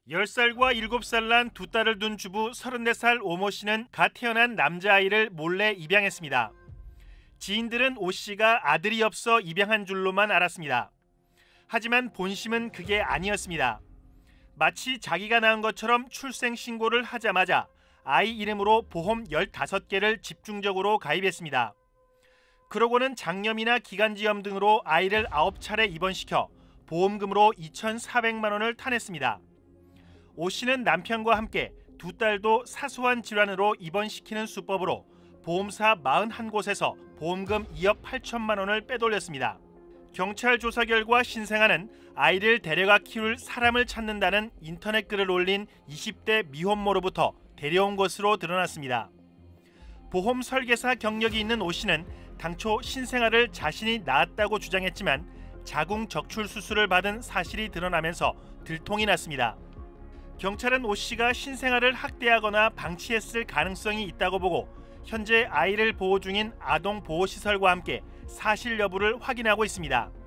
10살과 7살 난 두 딸을 둔 주부 34살 오모 씨는 갓 태어난 남자아이를 몰래 입양했습니다. 지인들은 오 씨가 아들이 없어 입양한 줄로만 알았습니다. 하지만 본심은 그게 아니었습니다. 마치 자기가 낳은 것처럼 출생 신고를 하자마자 아이 이름으로 보험 15개를 집중적으로 가입했습니다. 그러고는 장염이나 기관지염 등으로 아이를 9차례 입원시켜 보험금으로 2,400만 원을 타냈습니다. 오 씨는 남편과 함께 두 딸도 사소한 질환으로 입원시키는 수법으로 보험사 41곳에서 보험금 2억 8천만 원을 빼돌렸습니다. 경찰 조사 결과 신생아는 아이를 데려가 키울 사람을 찾는다는 인터넷 글을 올린 20대 미혼모로부터 데려온 것으로 드러났습니다. 보험 설계사 경력이 있는 오 씨는 당초 신생아를 자신이 낳았다고 주장했지만 자궁 적출 수술을 받은 사실이 드러나면서 들통이 났습니다. 경찰은 오 씨가 신생아를 학대하거나 방치했을 가능성이 있다고 보고 현재 아이를 보호 중인 아동보호시설과 함께 사실 여부를 확인하고 있습니다.